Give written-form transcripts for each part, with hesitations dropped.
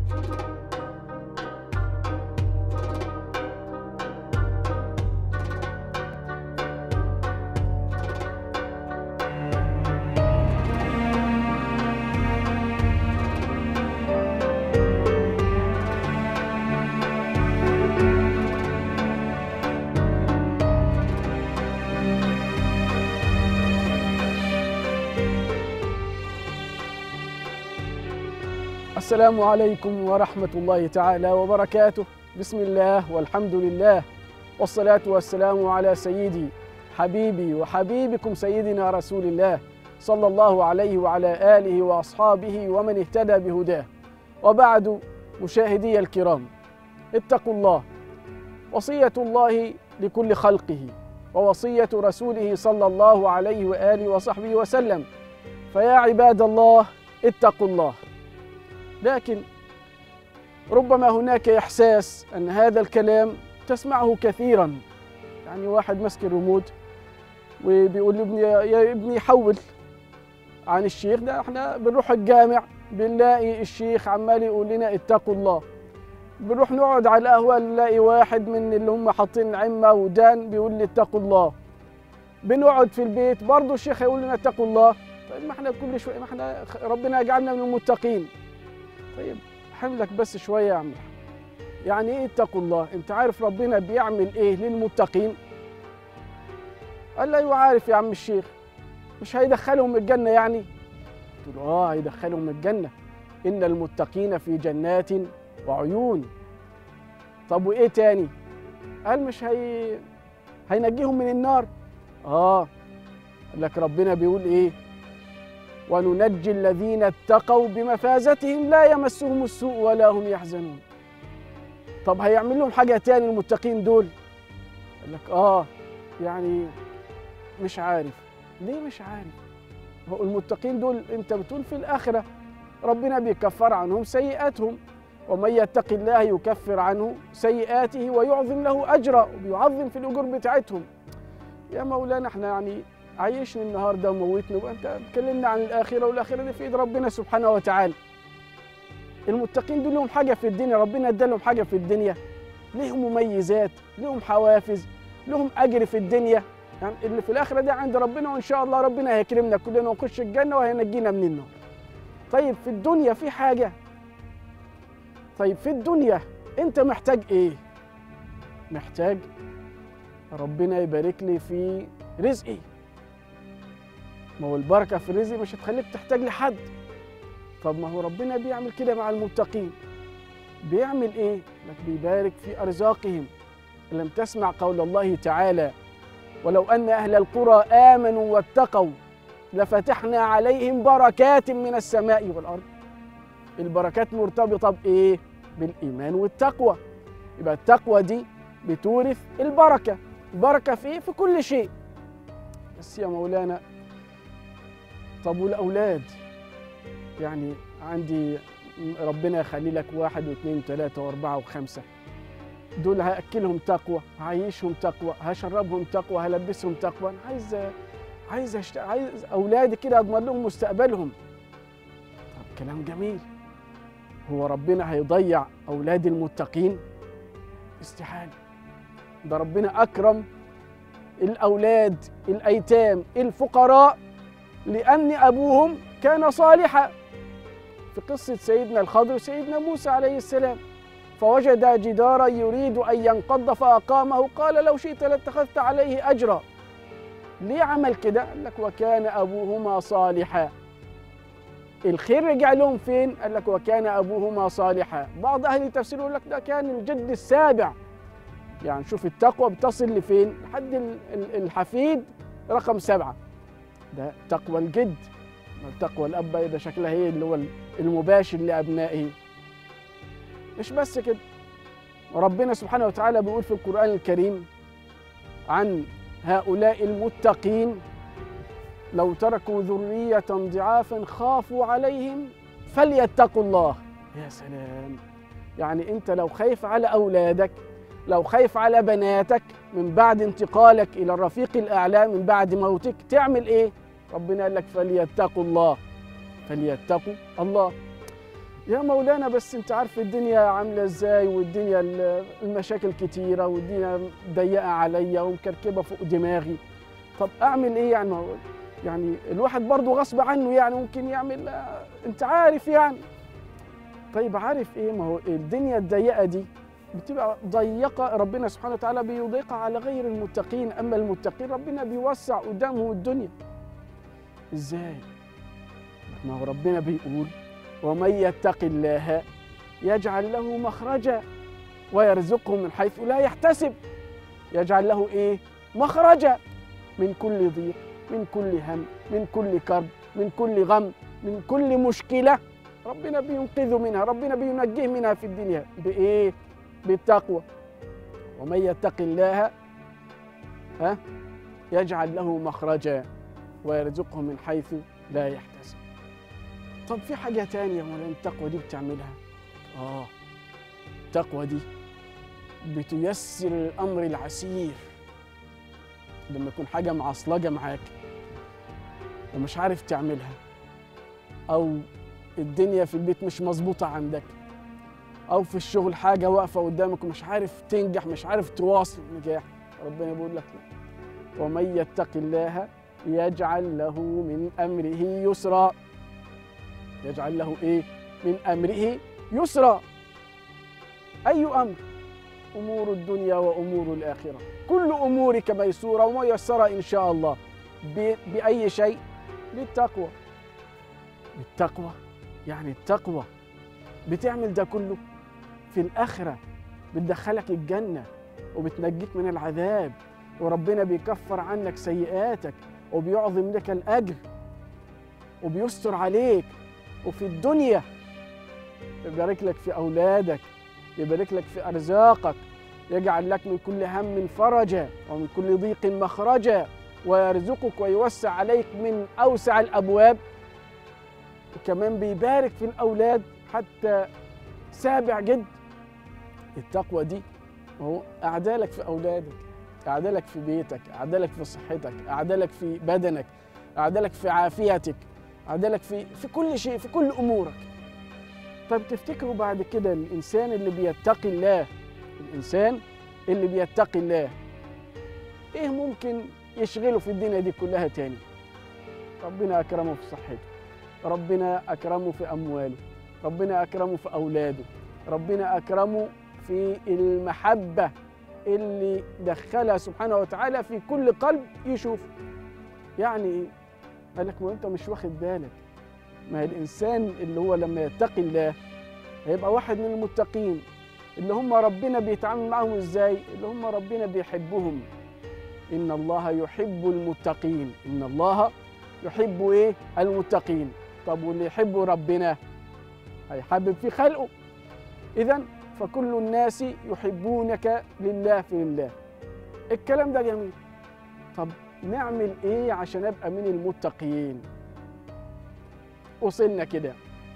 السلام عليكم ورحمة الله تعالى وبركاته. بسم الله والحمد لله والصلاة والسلام على سيدي حبيبي وحبيبكم سيدنا رسول الله صلى الله عليه وعلى آله وأصحابه ومن اهتدى بهداه. وبعد، مشاهدي الكرام، اتقوا الله، وصية الله لكل خلقه ووصية رسوله صلى الله عليه وآله وصحبه وسلم. فيا عباد الله اتقوا الله. لكن ربما هناك إحساس أن هذا الكلام تسمعه كثيرا، يعني واحد مسك الريموت وبيقول لابني يا ابني حول عن الشيخ ده، احنا بنروح الجامع بنلاقي الشيخ عمال يقول لنا اتقوا الله، بنروح نقعد على القهوة نلاقي واحد من اللي هم حاطين عمة ودان بيقول لي اتقوا الله، بنقعد في البيت برضه الشيخ يقول لنا اتقوا الله. طيب ما احنا كل شوية، ما احنا ربنا يجعلنا من المتقين. طيب حملك بس شوية يا عم. يعني ايه اتقوا الله؟ انت عارف ربنا بيعمل ايه للمتقين؟ قال لا عارف يا عم الشيخ، مش هيدخلهم الجنة يعني؟ قلت له هيدخلهم الجنة، إن المتقين في جنات وعيون. طب وإيه تاني؟ قال مش هينجيهم من النار. قال لك ربنا بيقول إيه؟ وننجي الذين اتقوا بمفازتهم لا يمسهم السوء ولا هم يحزنون. طب هيعمل لهم حاجة تاني المتقين دول؟ قال لك يعني مش عارف. ليه مش عارف؟ هو المتقين دول انت بتقول في الآخرة ربنا بيكفر عنهم سيئاتهم، ومن يتق الله يكفر عنه سيئاته ويعظم له أجرا، وبيعظم في الأجور بتاعتهم. يا مولانا احنا يعني عايشني النهارده وموتني، وانت اتكلمنا عن الآخرة، والآخرة دي في ايد ربنا سبحانه وتعالى. المتقين دول لهم حاجة في الدنيا، ربنا ادالهم حاجة في الدنيا، ليهم مميزات، لهم حوافز، لهم أجر في الدنيا، يعني اللي في الآخرة دي عند ربنا، وإن شاء الله ربنا هيكرمنا كلنا ونخش الجنة وهينجينا من النار. طيب في الدنيا في حاجة؟ طيب في الدنيا أنت محتاج إيه؟ محتاج ربنا يبارك لي في رزقي. ما هو البركة في الرزق مش هتخليك تحتاج لحد. طب ما هو ربنا بيعمل كده مع المتقين. بيعمل إيه؟ لك بيبارك في أرزاقهم. لم تسمع قول الله تعالى: ولو أن أهل القرى آمنوا واتقوا لفتحنا عليهم بركات من السماء والأرض. البركات مرتبطة بإيه؟ بالإيمان والتقوى. يبقى التقوى دي بتورث البركة. البركة في كل شيء. بس يا مولانا، طب والأولاد؟ يعني عندي ربنا يخلي لك 1 و2 و3 و4 و5، دول هأكلهم تقوى، هعيشهم تقوى، هشربهم تقوى، هلبسهم تقوى. أنا عايز أولادي كده أضمن لهم مستقبلهم. طب كلام جميل. هو ربنا هيضيع أولاد المتقين؟ استحالة. ده ربنا أكرم الأولاد الأيتام الفقراء لأن أبوهم كان صالحا. في قصة سيدنا الخضر وسيدنا موسى عليه السلام، فوجد جدارا يريد أن ينقض فأقامه، قال لو شئت لاتخذت عليه أجرا. ليه عمل كده؟ قال لك وكان أبوهما صالحا. الخير رجع لهم فين؟ قال لك وكان أبوهما صالحا. بعض أهل التفسير يقول لك ده كان الجد السابع. يعني شوف التقوى بتصل لفين؟ لحد الحفيد رقم 7. ده تقوى الجد. تقوى الأب ده شكلها هي اللي هو المباشر لأبنائه. مش بس كده، وربنا سبحانه وتعالى بيقول في القرآن الكريم عن هؤلاء المتقين: لو تركوا ذرية ضعافا خافوا عليهم فليتقوا الله. يا سلام. يعني أنت لو خايف على أولادك، لو خايف على بناتك من بعد انتقالك إلى الرفيق الأعلى، من بعد موتك، تعمل إيه؟ ربنا قال لك فليتقوا الله. فليتقوا الله. يا مولانا بس انت عارف الدنيا عامله ازاي، والدنيا المشاكل كتيره، والدنيا ضيقه عليا ومكركبه فوق دماغي. طب اعمل ايه يعني؟ يعني الواحد برضه غصب عنه يعني ممكن يعمل انت عارف يعني. طيب عارف ايه؟ ما هو الدنيا الضيقه دي بتبقى ضيقه، ربنا سبحانه وتعالى بيضيقها على غير المتقين، اما المتقين ربنا بيوسع قدامهم الدنيا. ازاي؟ ما هو ربنا بيقول ومن يتق الله يجعل له مخرجا ويرزقه من حيث لا يحتسب. يجعل له ايه؟ مخرجا من كل ضيق، من كل هم، من كل كرب، من كل غم، من كل مشكلة ربنا بينقذه منها، ربنا بينجيه منها في الدنيا. بإيه؟ بالتقوى. ومن يتق الله يجعل له مخرجا ويرزقه من حيث لا يحتسب. طب في حاجة تانية ولا التقوى دي بتعملها؟ التقوى دي بتيسر الأمر العسير. لما يكون حاجة معصلجة معاك ومش عارف تعملها، أو الدنيا في البيت مش مظبوطة عندك، أو في الشغل حاجة واقفة قدامك ومش عارف تنجح، مش عارف تواصل نجاح، ربنا بيقول لك ومن يتق الله يجعل له من أمره يسرا. يجعل له إيه؟ من أمره يسرا. أي أمر؟ أمور الدنيا وأمور الآخرة، كل أمورك ميسورة وميسرة إن شاء الله. بأي شيء؟ بالتقوى. بالتقوى يعني التقوى بتعمل ده كله في الآخرة، بتدخلك الجنة وبتنجيك من العذاب، وربنا بيكفر عنك سيئاتك وبيعظم لك الأجر وبيستر عليك. وفي الدنيا يبارك لك في أولادك، يبارك لك في أرزاقك، يجعل لك من كل هم فرجا ومن كل ضيق مخرجا، ويرزقك ويوسع عليك من أوسع الأبواب. وكمان بيبارك في الأولاد حتى سابع جد. التقوى دي هو أعدالك في أولادك، أعدالك في بيتك، أعدالك في صحتك، أعدالك في بدنك، أعدالك في عافيتك، أعدالك في كل شيء، في كل أمورك. طب تفتكروا بعد كده الإنسان اللي بيتقي الله، الإنسان اللي بيتقي الله إيه ممكن يشغله في الدنيا دي كلها تاني؟ ربنا أكرمه في صحته، ربنا أكرمه في أمواله، ربنا أكرمه في أولاده، ربنا أكرمه في المحبة اللي دخلها سبحانه وتعالى في كل قلب يشوف. يعني إيه؟ قال لك ما أنت مش واخد بالك. ما هي الإنسان اللي هو لما يتقي الله هيبقى واحد من المتقين اللي هم ربنا بيتعامل معهم إزاي؟ اللي هم ربنا بيحبهم. إن الله يحب المتقين. إن الله يحب إيه؟ المتقين. طب واللي يحب ربنا هيحبب في خلقه. إذن فكل الناس يحبونك لله في الله. الكلام ده جميل. طب نعمل إيه عشان أبقى من المتقين؟ وصلنا كده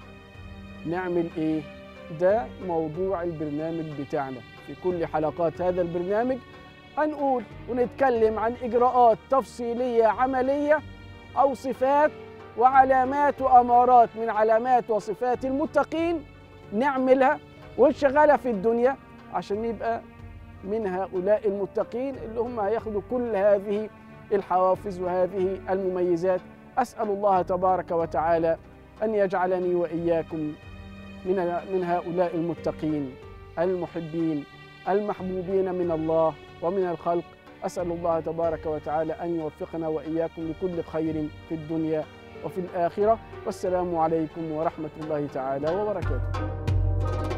نعمل إيه؟ ده موضوع البرنامج بتاعنا. في كل حلقات هذا البرنامج هنقول ونتكلم عن إجراءات تفصيلية عملية أو صفات وعلامات وأمارات من علامات وصفات المتقين نعملها ونشغلها في الدنيا عشان نبقى من هؤلاء المتقين اللي هم هياخدوا كل هذه الحوافز وهذه المميزات. أسأل الله تبارك وتعالى أن يجعلني وإياكم من هؤلاء المتقين المحبين المحبوبين من الله ومن الخلق. أسأل الله تبارك وتعالى أن يوفقنا وإياكم لكل خير في الدنيا وفي الآخرة. والسلام عليكم ورحمة الله تعالى وبركاته.